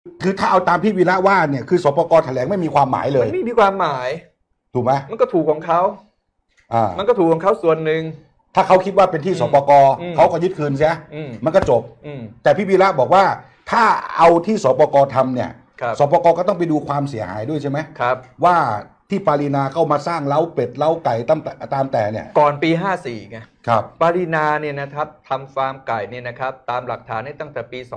คือถ้าเอาตามพี่วีระว่าเนี่ยคือสปก.แถลงไม่มีความหมายเลยไม่มีความหมายถูกไหมมันก็ถูกของเขามันก็ถูกของเขาส่วนหนึ่งถ้าเขาคิดว่าเป็นที่สปก.เขาก็ยึดคืนใช่มันก็จบแต่พี่วีระบอกว่าถ้าเอาที่สปก.ทำเนี่ยสปก.ก็ต้องไปดูความเสียหายด้วยใช่ไหมครับว่าที่ปารีนาเข้ามาสร้างเล้าเป็ดเล้าไก่ตามแต่เนี่ยก่อนปี54ไงครับปารีนาเนี่ยนะครับทำฟาร์มไก่เนี่ยนะครับตามหลักฐานนี่ตั้งแต่ปี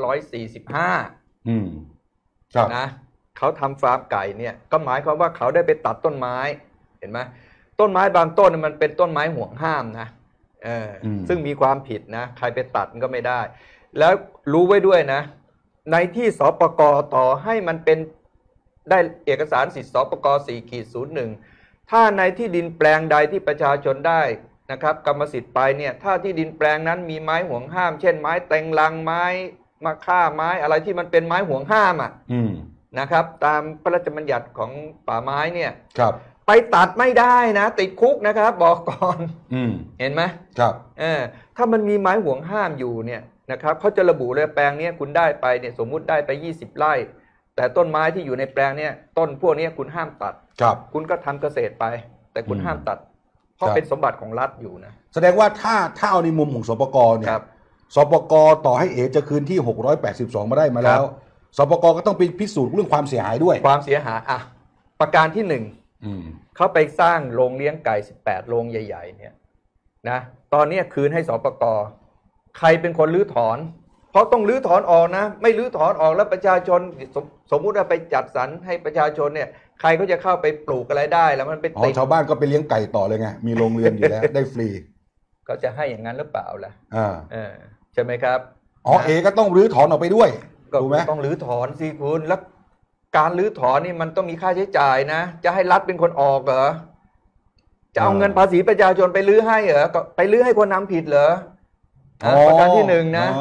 2545นะเขาทำฟาร์มไก่เนี่ยก็หมายความว่าเขาได้ไปตัดต้นไม้เห็นไหมต้นไม้บางต้นมันเป็นต้นไม้ห่วงห้ามนะซึ่งมีความผิดนะใครไปตัดก็ไม่ได้แล้วรู้ไว้ด้วยนะในที่สปก.ต่อให้มันเป็นได้เอกสารสิทธิสปก.4/01ถ้าในที่ดินแปลงใดที่ประชาชนได้นะครับกรรมสิทธิ์ไปเนี่ยถ้าที่ดินแปลงนั้นมีไม้ห่วงห้ามเช่นไม้เต็งรังไม้มะค่าไม้อะไรที่มันเป็นไม้ห่วงห้ามนะครับตามพระราชบัญญัติของป่าไม้เนี่ยไปตัดไม่ได้นะติดคุกนะครับบอกก่อนเห็นไหมครับถ้ามันมีไม้ห่วงห้ามอยู่เนี่ยนะครับเขาจะระบุเลยแปลงนี้คุณได้ไปเนี่ยสมมุติได้ไป20 ไร่แต่ต้นไม้ที่อยู่ในแปลงเนี่ยต้นพวกนี้คุณห้ามตัดคุณก็ทำเกษตรไปแต่คุณห้ามตัดเพราะเป็นสมบัติของรัฐอยู่นะแสดงว่าถ้าเอาในมุมของสปก.เนี่ยสปก.ต่อให้เอจะคืนที่682มาได้มาแล้วสปก.ก็ต้องไปพิสูจน์เรื่องความเสียหายด้วยความเสียหายประการที่เขาไปสร้างโรงเลี้ยงไก่18โรงใหญ่ๆเนี่ยนะตอนนี้คืนให้สปก.ใครเป็นคนรื้อถอนเพราะต้องรื้อถอนออกนะไม่รื้อถอนออกแล้วประชาชนสมมุติว่าไปจัดสรรให้ประชาชนเนี่ยใครก็จะเข้าไปปลูกอะไรได้แล้วมันไปติดชาวบ้านก็ไปเลี้ยงไก่ต่อเลยไงมีโรงเรือนอยู่แล้ว ได้ฟรีเขาจะให้อย่างนั้นหรือเปล่าล่ะใช่ไหมครับเอก็ต้องรื้อถอนออกไปด้วยถูกไหมต้องรื้อถอนสิคุณแล้วการรื้อถอนนี่มันต้องมีค่าใช้จ่ายนะจะให้รัฐเป็นคนออกเหรอจะเอาเงินภาษีประชาชนไปรื้อให้เหรอไปรื้อให้คนทำผิดเหรอประการที่1นะ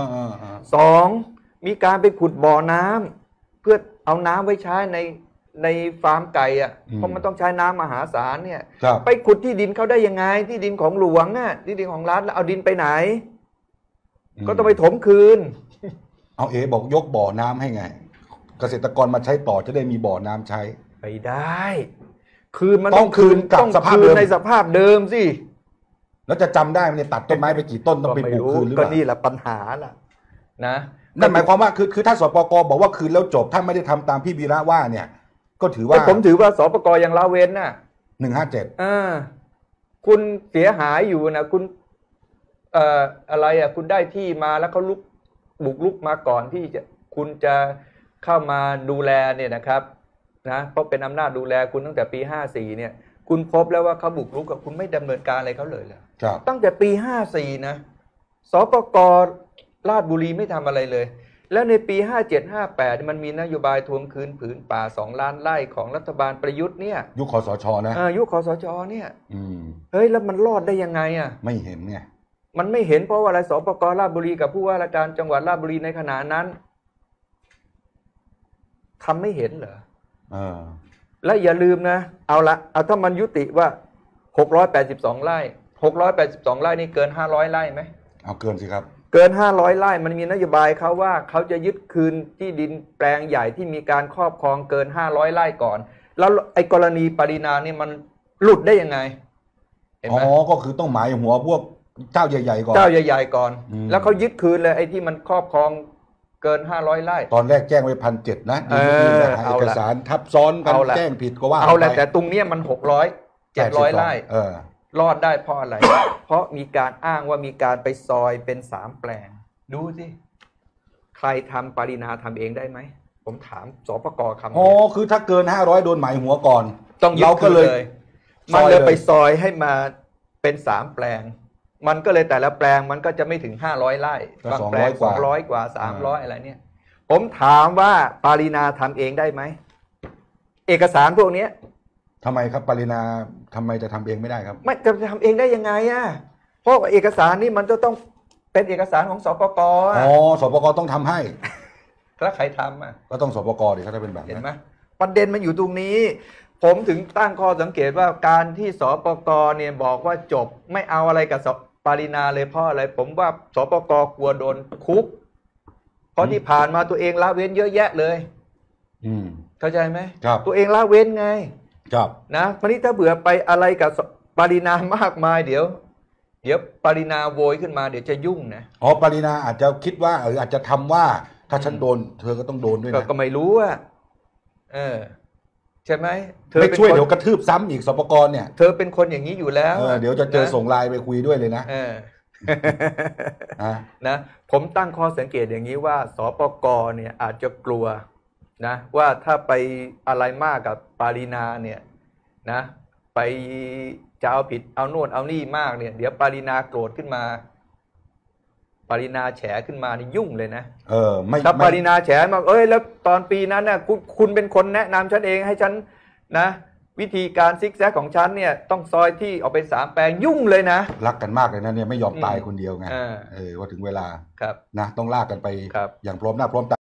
2มีการไปขุดบ่อน้ำเพื่อเอาน้ำไว้ใช้ในฟาร์มไก่เพราะมันต้องใช้น้ำมหาศาลเนี่ยไปขุดที่ดินเขาได้ยังไงที่ดินของหลวงที่ดินของรัฐแล้วเอาดินไปไหนก็ต้องไปถมคืนเอาบอกยกบ่อน้ำให้ไงเกษตรกรมาใช้ต่อจะได้มีบ่อน้ำใช้ไปได้คืนมันต้องคืนกับสภาพเดิมในสภาพเดิมสิแล้วจะจำได้ไหมเนี่ยตัดต้นไม้ไปกี่ต้นต้องไปปลูกคืนหรือเปล่าก็นี่แหละปัญหาล่ะนะนั่นหมายความว่าคือถ้าสปก.บอกว่าคืนแล้วจบถ้าไม่ได้ทำตามพี่วีระว่าเนี่ยก็ถือว่าผมถือว่าสปก.ยังละเว้น 157 คุณเสียหายอยู่นะคุณอะไรคุณได้ที่มาแล้วเขาบุกรุกมาก่อนที่คุณจะเข้ามาดูแลเนี่ยนะครับนะเพราะเป็นอำนาจดูแลคุณตั้งแต่ปี54เนี่ยคุณพบแล้วว่าเขาบุกรุกกับคุณไม่ดำเนินการอะไรเขาเลยตั้งแต่ปี54นะสปก.ราชบุรีไม่ทำอะไรเลยแล้วในปี57-58มันมีนโยบายทวงคืนผืนป่า2 ล้านไร่ของรัฐบาลประยุทธ์เนี่ยยุคคสช.นะยุคคสช.เนี่ยเฮ้ยแล้วมันรอดได้ยังไงไม่เห็นไงมันไม่เห็นเพราะว่าอะไรสปก.ราชบุรีกับผู้ว่าราชการจังหวัดราชบุรีในขณะนั้นทำไม่เห็นเหรอและอย่าลืมนะเอาถ้ามันยุติว่า682 ไร่682 ไร่นี่เกิน500 ไร่ไหมเอาเกินสิครับเกิน500 ไร่มันมีนโยบายเขาว่าเขาจะยึดคืนที่ดินแปลงใหญ่ที่มีการครอบครองเกิน500 ไร่ก่อนแล้วไอ้กรณีปรินานี่มันหลุดได้ยังไงเห็นไหมก็คือต้องหมายหัวพวกเจ้าใหญ่ๆก่อนก่อนแล้วเขายึดคืนเลยไอ้ที่มันครอบครองเกิน500 ไร่ตอนแรกแจ้งไว้1,700นะเอกสารทับซ้อนกันแจ้งผิดก็ว่าเอาแหละแต่ตรงนี้มัน700 ไร่รอดได้เพราะอะไร เพราะมีการอ้างว่ามีการไปซอยเป็น3 แปลงดูสิใครทำปรินาทำเองได้ไหมผมถามสปก.คำคือถ้าเกิน500โดนหมายหัวก่อนต้องเราก็เลยมันเลยไปซอยให้มาเป็น3 แปลงมันก็เลยแต่ละแปลงมันก็จะไม่ถึง500 ไร่บางแปลง200 กว่า300อะไรเนี่ยผมถามว่าปรินาทำเองได้ไหมเอกสารพวกนี้ทำไมครับปรินาทำไมจะทำเองไม่ได้ครับไม่จะทำเองได้ยังไงเพราะเอกสารนี่มันจะต้องเป็นเอกสารของสปก. สปก.ต้องทำให้แล้วใครทำก็ต้องสปก.ดิเขาจะเป็นแบบนั้นเห็นไหมประเด็นมันอยู่ตรงนี้ผมถึงตั้งข้อสังเกตว่าการที่สปก.เนี่ยบอกว่าจบไม่เอาอะไรกับปรินาเลยเพราะอะไรผมว่าสปก.กลัวโดนคุกเพราะที่ผ่านมาตัวเองละเว้นเยอะแยะเลย เข้าใจไหมครับตัวเองละเว้นไงครับนะวันนี้ถ้าเบื่อไปอะไรกับปรินามากมายเดี๋ยวปรินาโวยขึ้นมาเดี๋ยวจะยุ่งนะอ๋อปรินาอาจจะคิดว่าอาจจะทำว่าถ้าฉันโดนเธอก็ต้องโดนด้วยนะก็ไม่รู้อะใช่ไหมเธอไม่ช่วยเดี๋ยวกระทืบซ้ำอีกสปกรเนี่ยเธอเป็นคนอย่างนี้อยู่แล้วเดี๋ยวจะเจอส่งไลน์ไปคุยด้วยเลยนะนะผมตั้งข้อสังเกตอย่างนี้ว่าสปกเนี่ยอาจจะกลัวนะว่าถ้าไปอะไรมากกับปารินาเนี่ยนะไปจะเอาผิดเอาโน่นเอานี่มากเนี่ยเดี๋ยวปารินาโกรธขึ้นมาปารินาแฉขึ้นมานี่ยุ่งเลยนะถ้าปารินาแฉมาแล้วตอนปีนั้นน่ะคุณเป็นคนแนะนำฉันเองให้ฉันนะวิธีการซิกแซกของฉันเนี่ยต้องซอยที่ออกเป็น3 แปลงยุ่งเลยนะรักกันมากเลยนะเนี่ยไม่ยอมตายคนเดียวไงว่าถึงเวลานะต้องลากกันไปอย่างพร้อมหน้าพร้อมตา